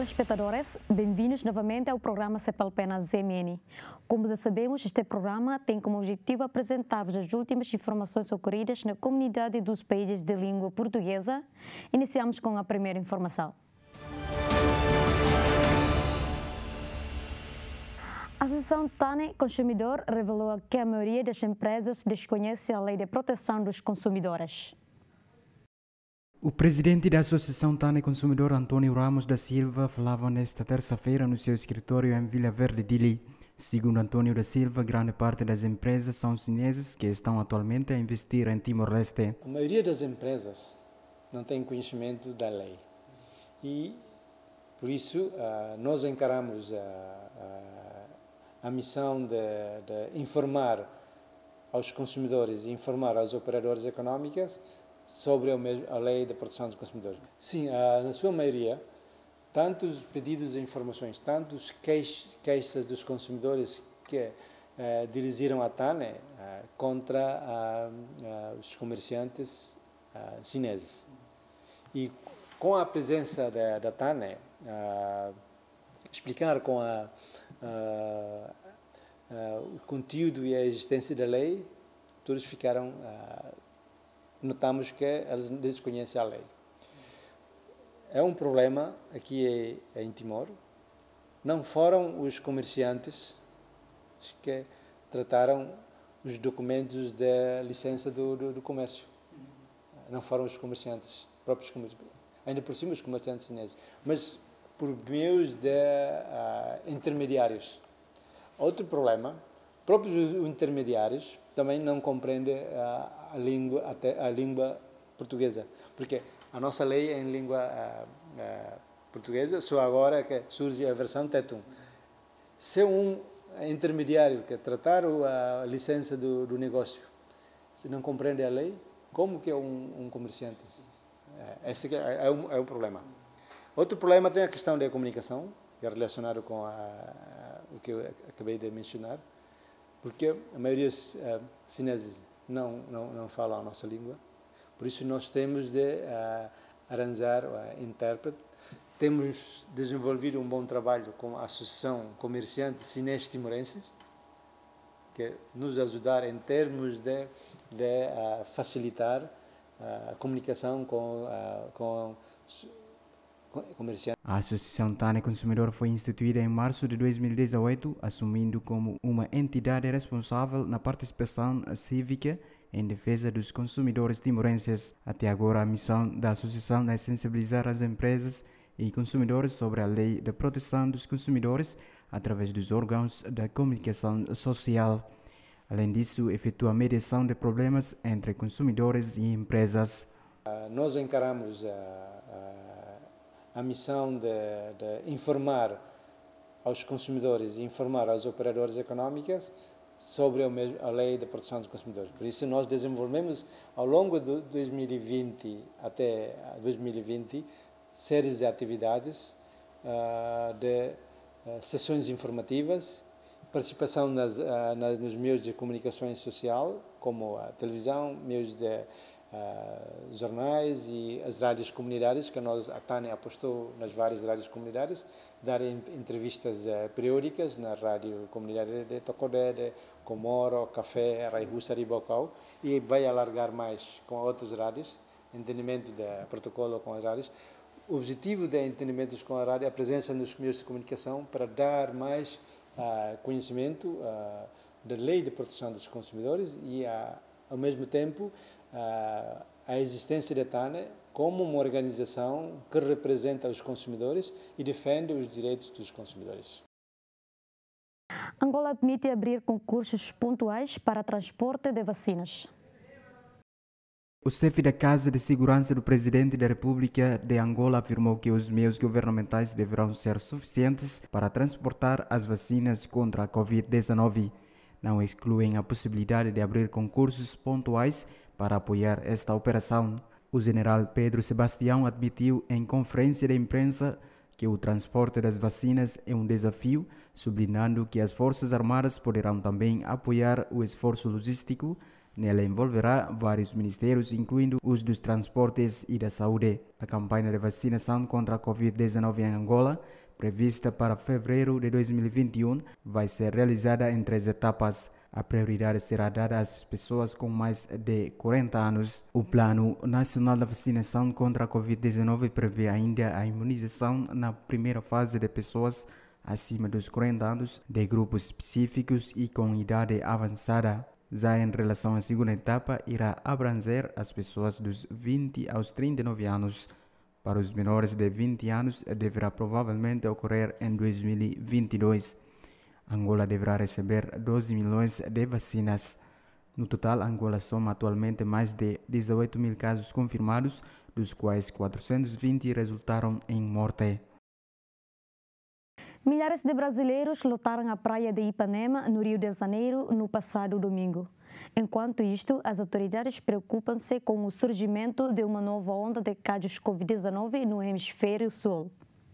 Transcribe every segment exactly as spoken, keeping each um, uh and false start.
telespectadores, bem-vindos novamente ao programa Cepalpena Z M N. Como já sabemos, este programa tem como objetivo apresentar-vos as últimas informações ocorridas na comunidade dos países de língua portuguesa. Iniciamos com a primeira informação. A Associação TANE Consumidor revelou que a maioria das empresas desconhece a Lei de Proteção dos Consumidores. O presidente da Associação TANE Consumidor, Antônio Ramos da Silva, falava nesta terça-feira no seu escritório em Vila Verde, Dili. Segundo Antônio da Silva, grande parte das empresas são chinesas que estão atualmente a investir em Timor-Leste. A maioria das empresas não tem conhecimento da lei e, por isso, nós encaramos a, a, a missão de, de informar aos consumidores e informar aos operadores económicos sobre a lei de proteção dos consumidores. Sim, na sua maioria, tantos pedidos de informações, tantos queix, queixas dos consumidores que eh, dirigiram a TANE eh, contra ah, ah, os comerciantes ah, chineses. E com a presença da, da TANE, ah, explicar com a, ah, ah, o conteúdo e a existência da lei, todos ficaram ah, notamos que eles desconhecem a lei. É um problema aqui em Timor. Não foram os comerciantes que trataram os documentos da licença do, do, do comércio. Não foram os comerciantes, próprios comerciantes, ainda por cima os comerciantes chineses, mas por meios de uh, intermediários. Outro problema, próprios intermediários também não compreendem uh, a língua, até a língua portuguesa, porque a nossa lei é em língua uh, uh, portuguesa, só agora que surge a versão Tetum. Se um intermediário que tratar a licença do, do negócio, se não compreende a lei, como que é um, um comerciante? Uh, esse que é, é, um, é um problema. Outro problema tem a questão da comunicação, que é relacionado com a, a, o que eu acabei de mencionar, porque a maioria dos uh, chineses não, não, não falam a nossa língua, por isso nós temos de uh, arranjar uh, intérprete. Temos desenvolvido um bom trabalho com a Associação Comerciantes Chineses Timorenses, que nos ajudar em termos de, de uh, facilitar uh, a comunicação com, uh, com comerciantes. A Associação TANE Consumidor foi instituída em março de dois mil e dezoito, assumindo como uma entidade responsável na participação cívica em defesa dos consumidores timorenses. Até agora, a missão da associação é sensibilizar as empresas e consumidores sobre a lei de proteção dos consumidores através dos órgãos da comunicação social. Além disso, efetua a mediação de problemas entre consumidores e empresas. Uh, nós encaramos a uh, a missão de, de informar aos consumidores e informar aos operadores económicos sobre a lei de proteção dos consumidores. Por isso, nós desenvolvemos, ao longo de dois mil e vinte até dois mil e vinte, séries de atividades, uh, de uh, sessões informativas, participação nas, uh, nas, nos meios de comunicação social, como a televisão, meios de Uh, jornais e as rádios comunitárias, que nós, a TANE apostou nas várias rádios comunitárias, dar entrevistas uh, periódicas na rádio comunitária de Tocodé, de Comoro, Café, Raihussa e Bocau, e vai alargar mais com outras rádios, entendimento de protocolo com as rádios. O objetivo de entendimentos com a rádio é a presença nos meios de comunicação para dar mais uh, conhecimento uh, da lei de proteção dos consumidores e, uh, ao mesmo tempo, a existência da TANE como uma organização que representa os consumidores e defende os direitos dos consumidores. Angola admite abrir concursos pontuais para transporte de vacinas. O chefe da Casa de Segurança do Presidente da República de Angola afirmou que os meios governamentais deverão ser suficientes para transportar as vacinas contra a covid dezenove. Não excluem a possibilidade de abrir concursos pontuais para apoiar esta operação. O general Pedro Sebastião admitiu em conferência de imprensa que o transporte das vacinas é um desafio, sublinhando que as Forças Armadas poderão também apoiar o esforço logístico Nela envolverá vários ministérios, incluindo os dos transportes e da saúde. A campanha de vacinação contra a covid dezenove em Angola, prevista para fevereiro de dois mil e vinte e um, vai ser realizada em três etapas. A prioridade será dada às pessoas com mais de quarenta anos. O Plano Nacional da Vacinação contra a covid dezenove prevê ainda a imunização na primeira fase de pessoas acima dos quarenta anos, de grupos específicos e com idade avançada. Já em relação à segunda etapa, irá abranger as pessoas dos vinte aos trinta e nove anos. Para os menores de vinte anos, deverá provavelmente ocorrer em dois mil e vinte e dois. Angola deverá receber doze milhões de vacinas. No total, Angola soma atualmente mais de dezoito mil casos confirmados, dos quais quatrocentos e vinte resultaram em morte. Milhares de brasileiros lotaram a praia de Ipanema, no Rio de Janeiro, no passado domingo. Enquanto isto, as autoridades preocupam-se com o surgimento de uma nova onda de casos covid dezenove no hemisfério sul.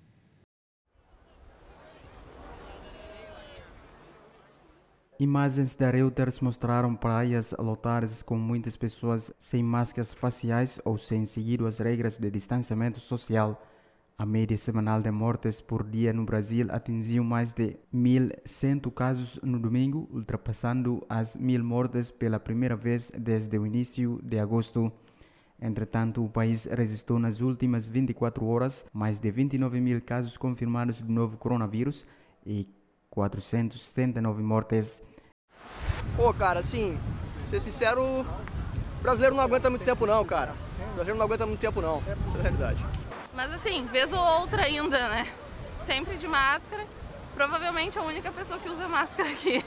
Imagens da Reuters mostraram praias lotadas com muitas pessoas sem máscaras faciais ou sem seguir as regras de distanciamento social. A média semanal de mortes por dia no Brasil atingiu mais de mil e cem casos no domingo, ultrapassando as mil mortes pela primeira vez desde o início de agosto. Entretanto, o país registrou nas últimas vinte e quatro horas mais de vinte e nove mil casos confirmados do novo coronavírus e quatrocentas e setenta e nove mortes. Pô, cara, assim, ser sincero, o brasileiro não aguenta muito tempo não, cara. O brasileiro não aguenta muito tempo não, essa é a realidade. Mas assim, vez ou outra ainda, né? Sempre de máscara. Provavelmente a única pessoa que usa máscara aqui.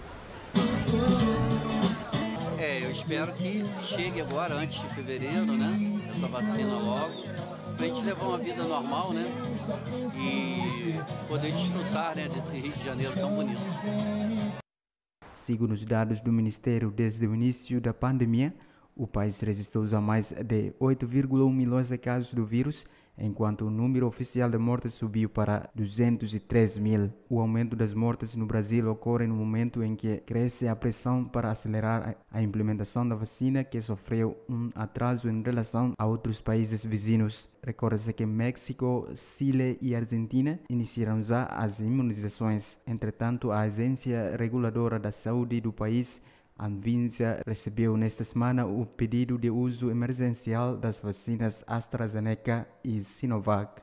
É, eu espero que chegue agora, antes de fevereiro, né? Essa vacina logo. Pra gente levar uma vida normal, né? E poder desfrutar, né, desse Rio de Janeiro tão bonito. Segundo os dados do Ministério, desde o início da pandemia, o país registrou já mais de oito vírgula um milhões de casos do vírus, enquanto o número oficial de mortes subiu para duzentos e treze mil. O aumento das mortes no Brasil ocorre no momento em que cresce a pressão para acelerar a implementação da vacina, que sofreu um atraso em relação a outros países vizinhos. Recorda-se que México, Chile e Argentina iniciaram já as imunizações. Entretanto, a Agência Reguladora da Saúde do país, Anvisa, recebeu nesta semana o pedido de uso emergencial das vacinas AstraZeneca e Sinovac.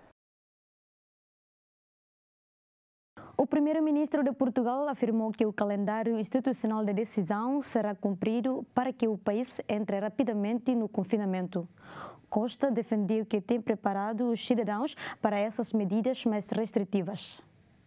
O primeiro-ministro de Portugal afirmou que o calendário institucional de decisão será cumprido para que o país entre rapidamente no confinamento. Costa defendeu que tem preparado os cidadãos para essas medidas mais restritivas.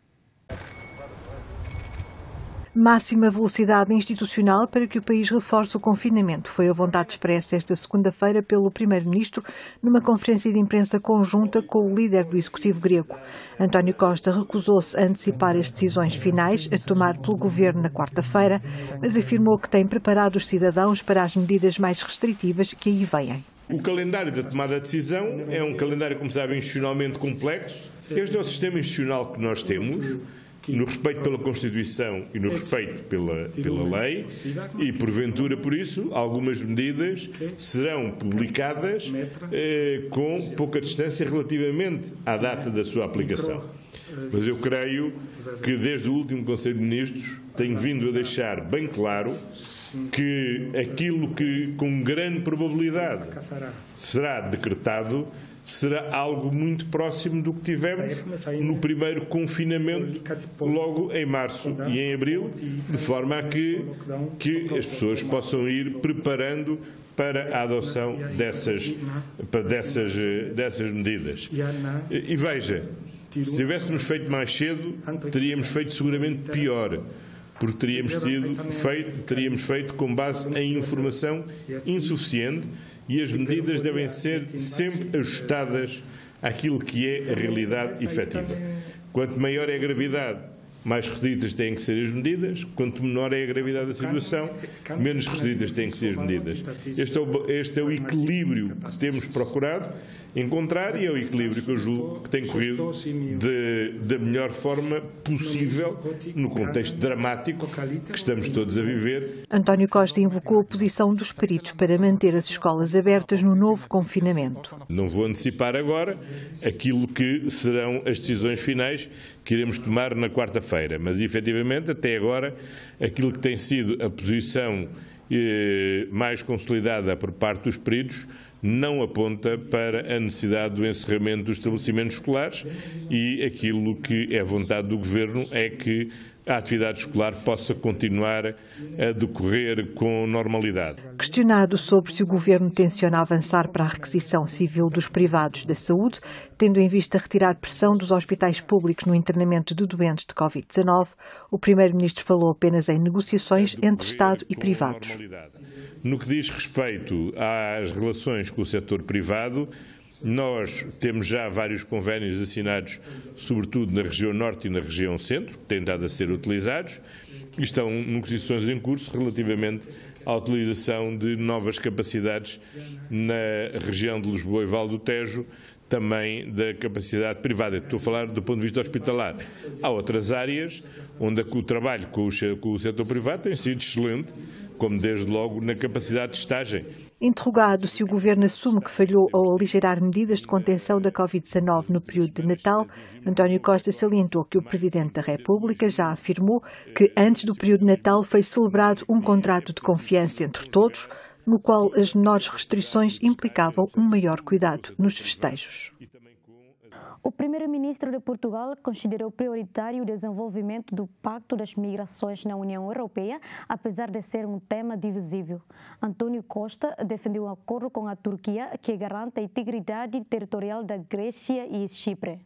Máxima velocidade institucional para que o país reforce o confinamento. Foi a vontade expressa esta segunda-feira pelo primeiro-ministro numa conferência de imprensa conjunta com o líder do executivo grego. António Costa recusou-se a antecipar as decisões finais a tomar pelo governo na quarta-feira, mas afirmou que tem preparado os cidadãos para as medidas mais restritivas que aí vêm. O calendário da tomada de decisão é um calendário, como sabem, institucionalmente complexo. Este é o sistema institucional que nós temos, no respeito pela Constituição e no respeito pela, pela lei, e, porventura, por isso, algumas medidas serão publicadas eh, com pouca distância relativamente à data da sua aplicação. Mas eu creio que, desde o último Conselho de Ministros, tenho vindo a deixar bem claro que aquilo que, com grande probabilidade, será decretado será algo muito próximo do que tivemos no primeiro confinamento, logo em março e em abril, de forma a que, que as pessoas possam ir preparando para a adoção dessas, dessas, dessas medidas. E veja, se tivéssemos feito mais cedo, teríamos feito seguramente pior, porque teríamos, tido feito, teríamos feito com base em informação insuficiente, e as medidas devem ser sempre ajustadas àquilo que é a realidade efetiva. Quanto maior é a gravidade mais restritas têm que ser as medidas, quanto menor é a gravidade da situação, menos restritas têm que ser as medidas. Este é o, este é o equilíbrio que temos procurado encontrar e é o equilíbrio que eu julgo que tem corrido de, da melhor forma possível no contexto dramático que estamos todos a viver. António Costa invocou a posição dos peritos para manter as escolas abertas no novo confinamento. Não vou antecipar agora aquilo que serão as decisões finais que iremos tomar na quarta-feira, mas efetivamente até agora aquilo que tem sido a posição eh, mais consolidada por parte dos peritos não aponta para a necessidade do encerramento dos estabelecimentos escolares e aquilo que é vontade do Governo é que a atividade escolar possa continuar a decorrer com normalidade. Questionado sobre se o Governo tenciona avançar para a requisição civil dos privados da saúde, tendo em vista retirar pressão dos hospitais públicos no internamento de doentes de covid dezanove, o Primeiro-Ministro falou apenas em negociações entre Estado e privados. No que diz respeito às relações com o setor privado, nós temos já vários convénios assinados, sobretudo na região norte e na região centro, que têm estado a ser utilizados, e estão negociações em curso relativamente à utilização de novas capacidades na região de Lisboa e Val do Tejo, também da capacidade privada. Estou a falar do ponto de vista hospitalar. Há outras áreas onde o trabalho com o setor privado tem sido excelente, como desde logo na capacidade de estagem. Interrogado se o Governo assume que falhou ao aligeirar medidas de contenção da covid dezanove no período de Natal, António Costa salientou que o Presidente da República já afirmou que antes do período de Natal foi celebrado um contrato de confiança entre todos, no qual as menores restrições implicavam um maior cuidado nos festejos. O primeiro-ministro de Portugal considerou prioritário o desenvolvimento do Pacto das Migrações na União Europeia, apesar de ser um tema divisível. António Costa defendeu um acordo com a Turquia que garante a integridade territorial da Grécia e Chipre.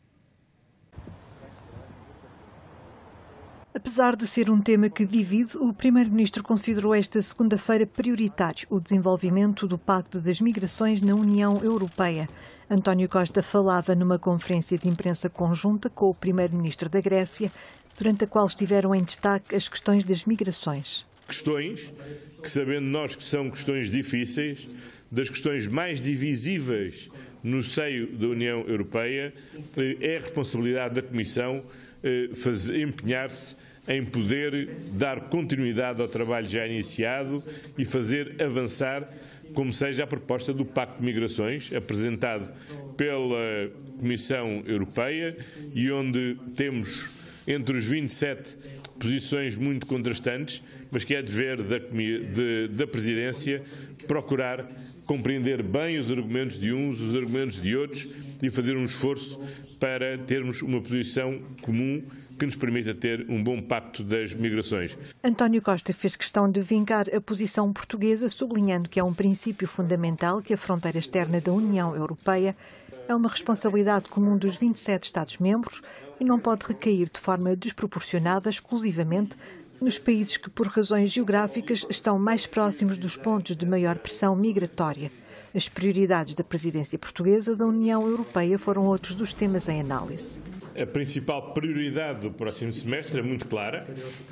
Apesar de ser um tema que divide, o Primeiro-Ministro considerou esta segunda-feira prioritário o desenvolvimento do Pacto das Migrações na União Europeia. António Costa falava numa conferência de imprensa conjunta com o Primeiro-Ministro da Grécia, durante a qual estiveram em destaque as questões das migrações. Questões que, sabendo nós que são questões difíceis, das questões mais divisíveis no seio da União Europeia, é a responsabilidade da Comissão empenhar-se em poder dar continuidade ao trabalho já iniciado e fazer avançar, como seja a proposta do Pacto de Migrações, apresentado pela Comissão Europeia e onde temos entre os vinte e sete posições muito contrastantes, mas que é dever da, de, da Presidência procurar compreender bem os argumentos de uns, os argumentos de outros e fazer um esforço para termos uma posição comum que nos permita ter um bom pacto das migrações. António Costa fez questão de vincar a posição portuguesa, sublinhando que é um princípio fundamental que a fronteira externa da União Europeia é uma responsabilidade comum dos vinte e sete Estados-membros e não pode recair de forma desproporcionada exclusivamente nos países que, por razões geográficas, estão mais próximos dos pontos de maior pressão migratória. As prioridades da presidência portuguesa da União Europeia foram outros dos temas em análise. A principal prioridade do próximo semestre é muito clara.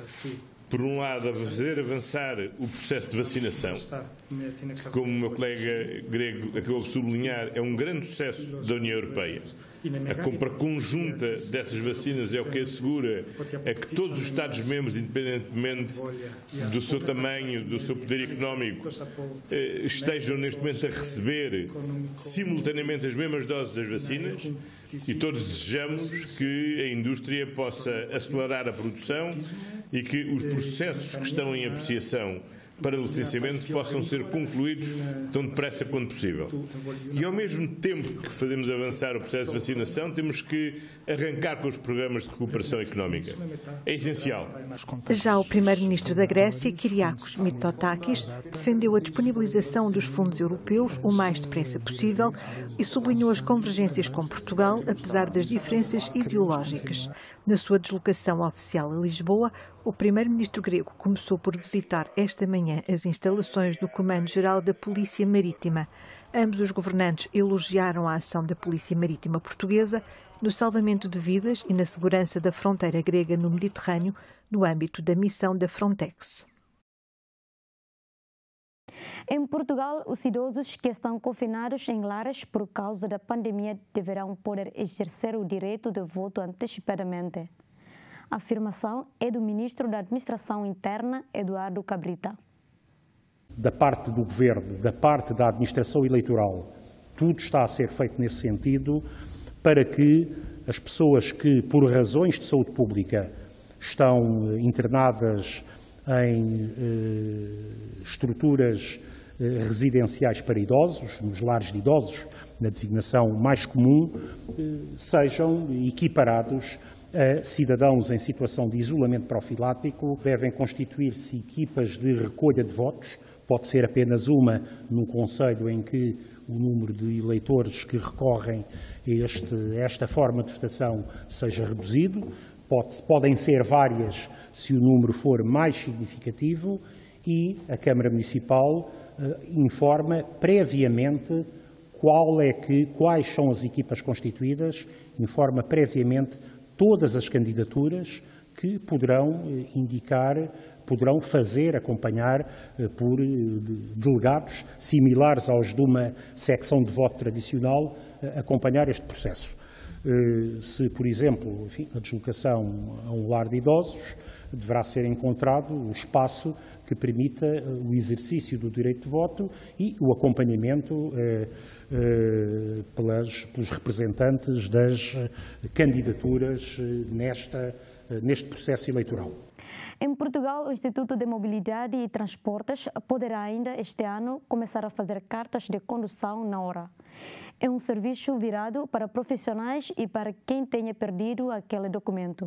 Por um lado, a fazer avançar o processo de vacinação, que, como o meu colega grego acabou de sublinhar, é um grande sucesso da União Europeia. A compra conjunta dessas vacinas é o que assegura a que todos os Estados-membros, independentemente do seu tamanho, do seu poder económico, estejam neste momento a receber simultaneamente as mesmas doses das vacinas e todos desejamos que a indústria possa acelerar a produção e que os processos que estão em apreciação para o licenciamento possam ser concluídos tão depressa quanto possível. E ao mesmo tempo que fazemos avançar o processo de vacinação, temos que arrancar com os programas de recuperação económica. É essencial. Já o primeiro-ministro da Grécia, Kyriakos Mitsotakis, defendeu a disponibilização dos fundos europeus o mais depressa possível e sublinhou as convergências com Portugal, apesar das diferenças ideológicas. Na sua deslocação oficial a Lisboa, o primeiro-ministro grego começou por visitar esta manhã as instalações do Comando-Geral da Polícia Marítima. Ambos os governantes elogiaram a ação da Polícia Marítima Portuguesa no salvamento de vidas e na segurança da fronteira grega no Mediterrâneo, no âmbito da missão da Frontex. Em Portugal, os idosos que estão confinados em lares por causa da pandemia deverão poder exercer o direito de voto antecipadamente. A afirmação é do Ministro da Administração Interna, Eduardo Cabrita. Da parte do Governo, da parte da Administração Eleitoral, tudo está a ser feito nesse sentido para que as pessoas que, por razões de saúde pública, estão internadas em eh, estruturas eh, residenciais para idosos, nos lares de idosos, na designação mais comum, eh, sejam equiparados a cidadãos em situação de isolamento profilático. Devem constituir-se equipas de recolha de votos, pode ser apenas uma no concelho em que o número de eleitores que recorrem a este, esta forma de votação seja reduzido. Pode, podem ser várias se o número for mais significativo, e a Câmara Municipal eh, informa previamente qual é que, quais são as equipas constituídas, informa previamente todas as candidaturas que poderão eh, indicar, poderão fazer, acompanhar eh, por eh, delegados similares aos de uma secção de voto tradicional, eh, acompanhar este processo. Se, por exemplo, enfim, a deslocação a um lar de idosos, deverá ser encontrado o espaço que permita o exercício do direito de voto e o acompanhamento eh, eh, pelas, pelos representantes das candidaturas nesta, neste processo eleitoral. Em Portugal, o Instituto de Mobilidade e Transportes poderá ainda este ano começar a fazer cartas de condução na hora. É um serviço virado para profissionais e para quem tenha perdido aquele documento.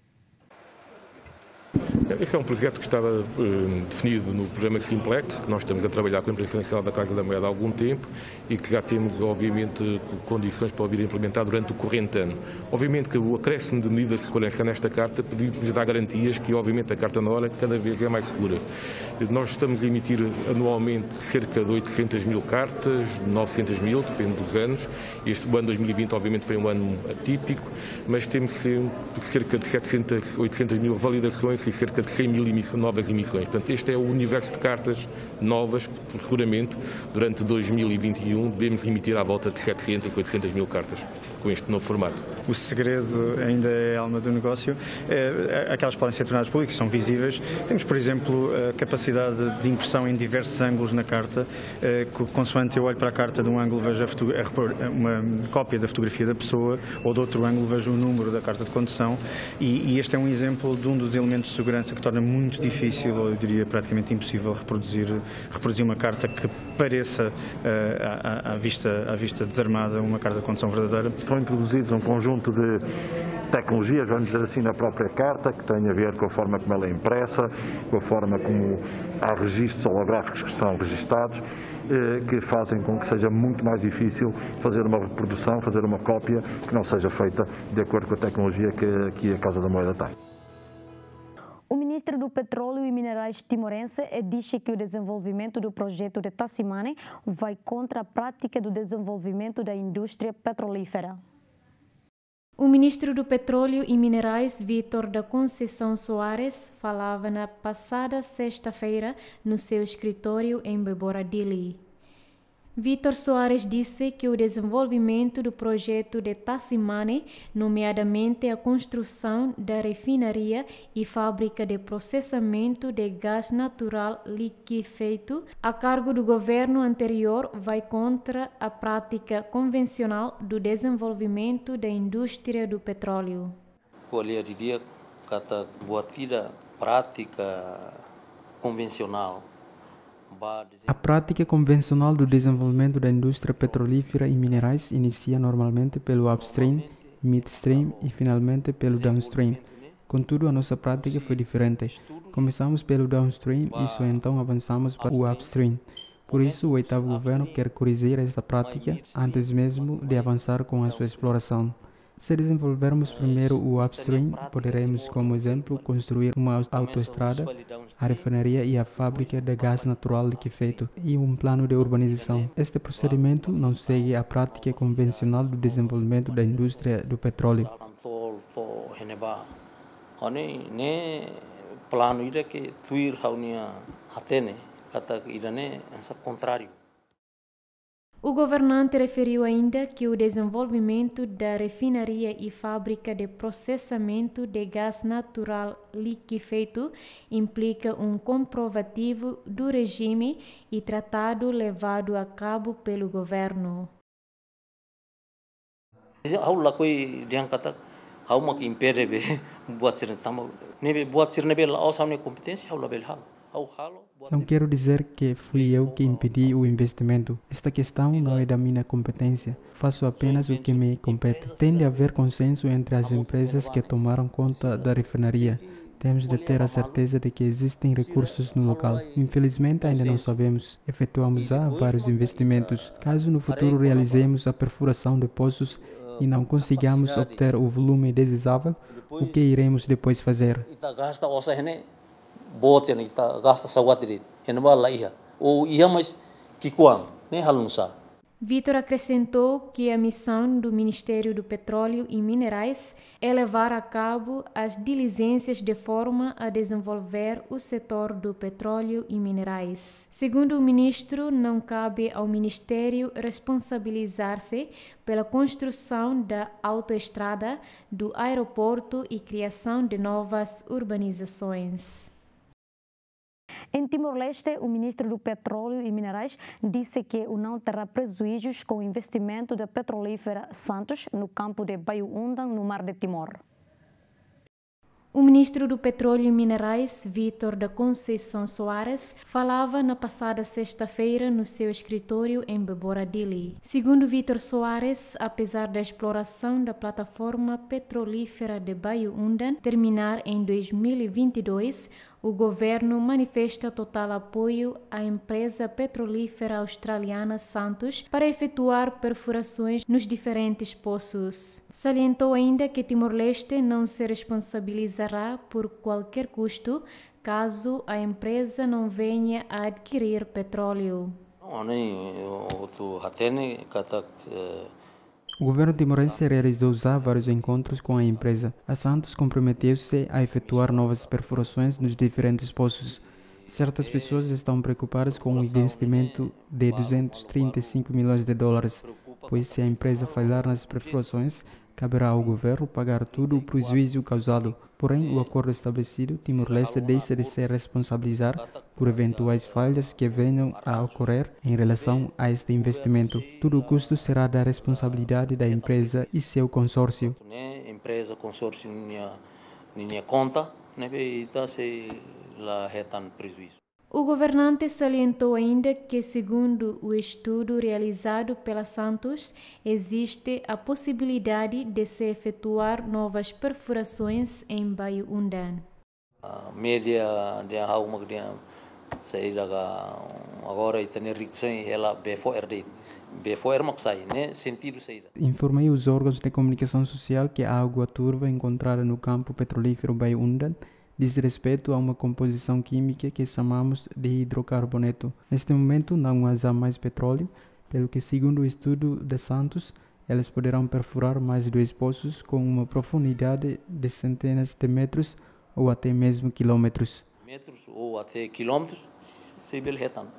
Esse é um projeto que estava uh, definido no programa Simplex, que nós estamos a trabalhar com a Empresa Nacional da Carga da Moeda há algum tempo e que já temos, obviamente, condições para o vir a implementar durante o corrente ano. Obviamente que o acréscimo de medidas de segurança nesta carta nos dá garantias que, obviamente, a carta na hora cada vez é mais segura. Nós estamos a emitir anualmente cerca de oitocentas mil cartas, novecentas mil, depende dos anos. Este ano dois mil e vinte, obviamente, foi um ano atípico, mas temos cerca de setecentas, oitocentas mil validações e cerca de cem mil emissões, novas emissões. Portanto, este é o universo de cartas novas que, seguramente, durante dois mil e vinte e um, devemos emitir à volta de setecentas, oitocentas mil cartas com este novo formato. O segredo ainda é a alma do negócio. É, aquelas podem ser tornadas públicas, são visíveis. Temos, por exemplo, a capacidade de impressão em diversos ângulos na carta. É, consoante eu olho para a carta, de um ângulo vejo a uma cópia da fotografia da pessoa, ou de outro ângulo vejo o número da carta de condução. E, e este é um exemplo de um dos elementos de segurança que torna muito difícil, ou eu diria praticamente impossível, reproduzir, reproduzir uma carta que pareça, à, à, vista, à vista desarmada, uma carta de condução verdadeira. São introduzidos um conjunto de tecnologias, vamos dizer assim, na própria carta, que tem a ver com a forma como ela é impressa, com a forma como há registros holográficos que são registados, que fazem com que seja muito mais difícil fazer uma reprodução, fazer uma cópia que não seja feita de acordo com a tecnologia que, que a Casa da Moeda tem. O ministro do Petróleo e Minerais timorense disse que o desenvolvimento do projeto de Tassimane vai contra a prática do desenvolvimento da indústria petrolífera. O ministro do Petróleo e Minerais, Vítor da Conceição Soares, falava na passada sexta-feira no seu escritório em Beboradili. Vítor Soares disse que o desenvolvimento do projeto de Tassimane, nomeadamente a construção da refinaria e fábrica de processamento de gás natural liquefeito, a cargo do governo anterior, vai contra a prática convencional do desenvolvimento da indústria do petróleo. Olha, diria que a boa vida prática convencional. A prática convencional do desenvolvimento da indústria petrolífera e minerais inicia normalmente pelo upstream, midstream e finalmente pelo downstream. Contudo, a nossa prática foi diferente. Começamos pelo downstream e só então avançamos para o upstream. Por isso, o oitavo governo quer corrigir esta prática antes mesmo de avançar com a sua exploração. Se desenvolvermos primeiro o upstream, poderemos, como exemplo, construir uma autoestrada, a refinaria e a fábrica de gás natural liquefeito e um plano de urbanização. Este procedimento não segue a prática convencional do desenvolvimento da indústria do petróleo. Plano ira que tuir haunia hatene kata irane essa contrário. O governante referiu ainda que o desenvolvimento da refinaria e fábrica de processamento de gás natural liquefeito implica um comprovativo do regime e tratado levado a cabo pelo governo. Aula coi diangkata hau mak impede be buat sir tama nebe buat sir nebe la ausam competência aula bel hal. Não quero dizer que fui eu que impedi o investimento. Esta questão não é da minha competência. Faço apenas o que me compete. Tem de haver consenso entre as empresas que tomaram conta da refinaria. Temos de ter a certeza de que existem recursos no local. Infelizmente, ainda não sabemos. Efetuamos já vários investimentos. Caso no futuro realizemos a perfuração de poços e não consigamos obter o volume desejável, o que iremos depois fazer? Bote ni ta gasta sawatiri henba la iha o ia mas que quam nem halunsa. Vitor acrescentou que a missão do Ministério do Petróleo e Minerais é levar a cabo as diligências de forma a desenvolver o setor do petróleo e minerais. Segundo o ministro, não cabe ao Ministério responsabilizar-se pela construção da autoestrada, do aeroporto e criação de novas urbanizações. Em Timor-Leste, o ministro do Petróleo e Minerais disse que o não terá prejuízos com o investimento da petrolífera Santos no campo de Bayu-Undan, no Mar de Timor. O ministro do Petróleo e Minerais, Vítor da Conceição Soares, falava na passada sexta-feira no seu escritório em Bebora Dili. Segundo Vítor Soares, apesar da exploração da plataforma petrolífera de Bayu-Undan terminar em dois mil e vinte e dois, o governo manifesta total apoio à empresa petrolífera australiana Santos para efetuar perfurações nos diferentes poços. Salientou ainda que Timor-Leste não se responsabilizará por qualquer custo caso a empresa não venha a adquirir petróleo. O governo timorense realizou já vários encontros com a empresa. A Santos comprometeu-se a efetuar novas perfurações nos diferentes poços. Certas pessoas estão preocupadas com o investimento de duzentos e trinta e cinco milhões de dólares, pois se a empresa falhar nas perfurações, caberá ao governo pagar todo o prejuízo causado. Porém, o acordo estabelecido, Timor-Leste deixa de se responsabilizar por eventuais falhas que venham a ocorrer em relação a este investimento. Todo o custo será da responsabilidade da empresa e seu consórcio. Empresa, consórcio, minha conta, não se lá retan prejuízo. O governante salientou ainda que, segundo o estudo realizado pela Santos, existe a possibilidade de se efetuar novas perfurações em Bayu-Undan. A média de alguma que sair agora e ter riqueza ela before before maksai né sentido sair. Informei os órgãos de comunicação social que a água turva encontrada no campo petrolífero Bayu-Undan diz respeito a uma composição química que chamamos de hidrocarboneto. Neste momento não há mais petróleo, pelo que, segundo o estudo de Santos, elas poderão perfurar mais dois poços com uma profundidade de centenas de metros ou até mesmo quilômetros. Metros ou até quilômetros, se belhetam.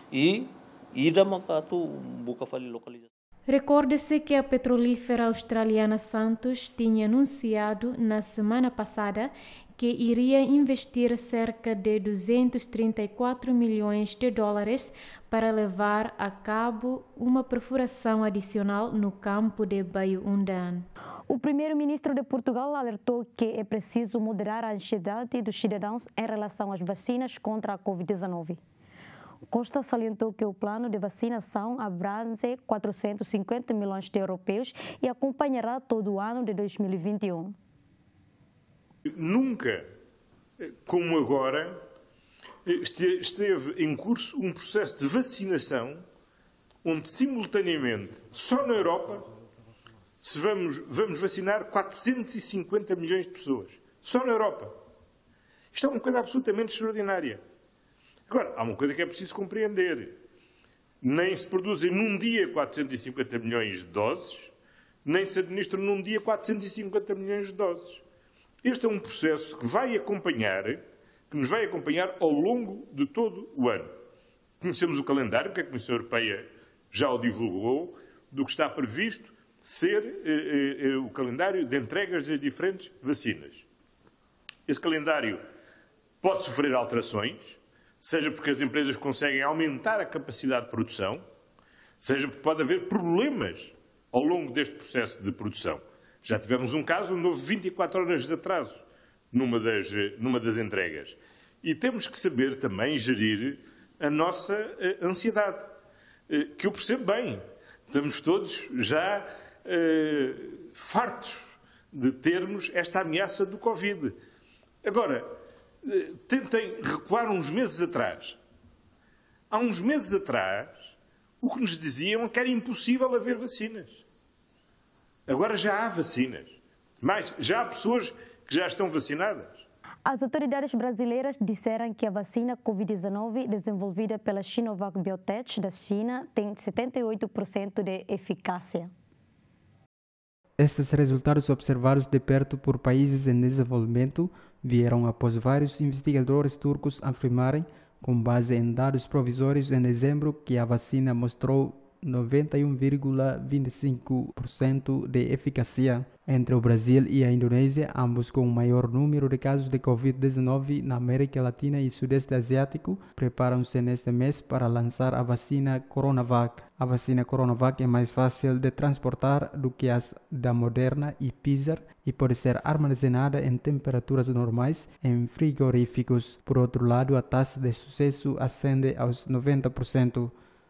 E ida makatu buka fali localização. Recorde-se que a petrolífera australiana Santos tinha anunciado na semana passada que iria investir cerca de duzentos e trinta e quatro milhões de dólares para levar a cabo uma perfuração adicional no campo de Bayu-Undan. O primeiro-ministro de Portugal alertou que é preciso moderar a ansiedade dos cidadãos em relação às vacinas contra a covid dezenove. Costa salientou que o plano de vacinação abrange quatrocentos e cinquenta milhões de europeus e acompanhará todo o ano de dois mil e vinte e um. Nunca, como agora, esteve em curso um processo de vacinação onde, simultaneamente, só na Europa, se vamos, vamos vacinar quatrocentos e cinquenta milhões de pessoas, só na Europa. Isto é uma coisa absolutamente extraordinária. Agora, há uma coisa que é preciso compreender. Nem se produzem num dia quatrocentos e cinquenta milhões de doses, nem se administram num dia quatrocentos e cinquenta milhões de doses. Este é um processo que vai acompanhar, que nos vai acompanhar ao longo de todo o ano. Conhecemos o calendário, porque a Comissão Europeia já o divulgou, do que está previsto ser eh, eh, o calendário de entregas das diferentes vacinas. Esse calendário pode sofrer alterações, seja porque as empresas conseguem aumentar a capacidade de produção, seja porque pode haver problemas ao longo deste processo de produção. Já tivemos um caso onde houve vinte e quatro horas de atraso numa das, numa das entregas. E temos que saber também gerir a nossa uh, ansiedade, uh, que eu percebo bem. Estamos todos já uh, fartos de termos esta ameaça do Covid. Agora, uh, tentem recuar uns meses atrás. Há uns meses atrás, o que nos diziam é que era impossível haver vacinas. Agora já há vacinas. Mas já há pessoas que já estão vacinadas. As autoridades brasileiras disseram que a vacina Covid dezenove desenvolvida pela Sinovac Biotech da China tem setenta e oito por cento de eficácia. Estes resultados observados de perto por países em desenvolvimento vieram após vários investigadores turcos afirmarem, com base em dados provisórios em dezembro, que a vacina mostrou noventa e um vírgula vinte e cinco por cento de eficácia. Entre o Brasil e a Indonésia, ambos com o maior número de casos de Covid dezenove na América Latina e Sudeste Asiático, preparam-se neste mês para lançar a vacina Coronavac. A vacina Coronavac é mais fácil de transportar do que as da Moderna e Pfizer e pode ser armazenada em temperaturas normais em frigoríficos. Por outro lado, a taxa de sucesso ascende aos noventa por cento.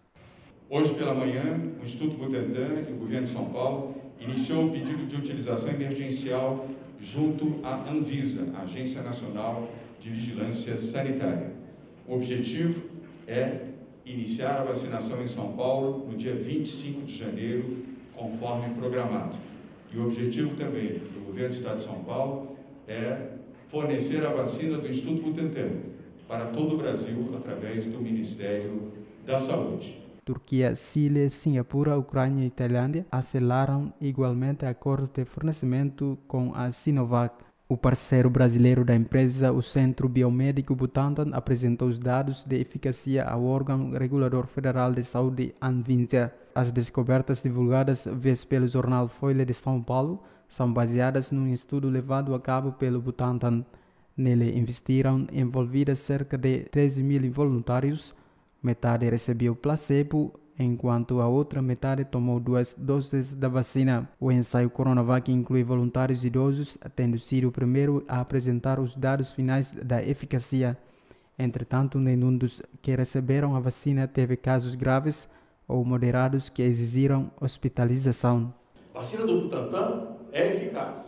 Hoje pela manhã, o Instituto Butantan e o Governo de São Paulo iniciou o pedido de utilização emergencial junto à Anvisa, a Agência Nacional de Vigilância Sanitária. O objetivo é iniciar a vacinação em São Paulo no dia vinte e cinco de janeiro, conforme programado. E o objetivo também do Governo do Estado de São Paulo é fornecer a vacina do Instituto Butantan para todo o Brasil através do Ministério da Saúde. Turquia, Chile, Singapura, Ucrânia e Tailândia assinaram igualmente acordos de fornecimento com a Sinovac. O parceiro brasileiro da empresa, o Centro Biomédico Butantan, apresentou os dados de eficácia ao órgão regulador federal de saúde, Anvisa. As descobertas divulgadas vez pelo jornal Folha de São Paulo são baseadas num estudo levado a cabo pelo Butantan. Nele investiram envolvidas cerca de treze mil voluntários. Metade recebeu placebo, enquanto a outra metade tomou duas doses da vacina. O ensaio Coronavac inclui voluntários idosos, tendo sido o primeiro a apresentar os dados finais da eficácia. Entretanto, nenhum dos que receberam a vacina teve casos graves ou moderados que exigiram hospitalização. A vacina do Butantan é eficaz.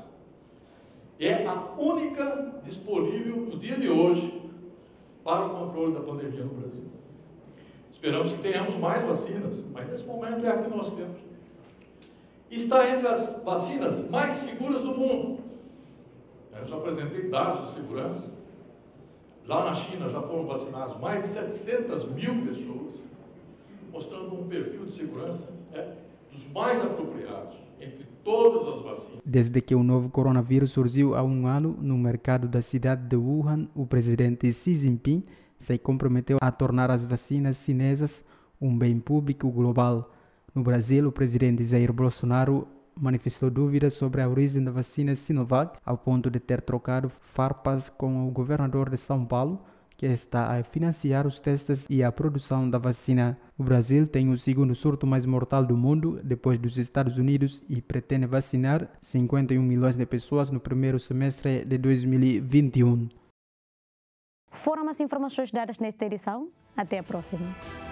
É a única disponível no dia de hoje para o controle da pandemia no Brasil. Esperamos que tenhamos mais vacinas, mas nesse momento é a que nós temos. Está entre as vacinas mais seguras do mundo. Eu já apresentei dados de segurança. Lá na China já foram vacinados mais de setecentas mil pessoas, mostrando um perfil de segurança é, dos mais apropriados entre todas as vacinas. Desde que o novo coronavírus surgiu há um ano no mercado da cidade de Wuhan, o presidente Xi Jinping se comprometeu a tornar as vacinas chinesas um bem público global. No Brasil, o presidente Jair Bolsonaro manifestou dúvidas sobre a origem da vacina Sinovac, ao ponto de ter trocado farpas com o governador de São Paulo, que está a financiar os testes e a produção da vacina. O Brasil tem o segundo surto mais mortal do mundo, depois dos Estados Unidos, e pretende vacinar cinquenta e um milhões de pessoas no primeiro semestre de dois mil e vinte e um. Foram as informações dadas nesta edição. Até a próxima.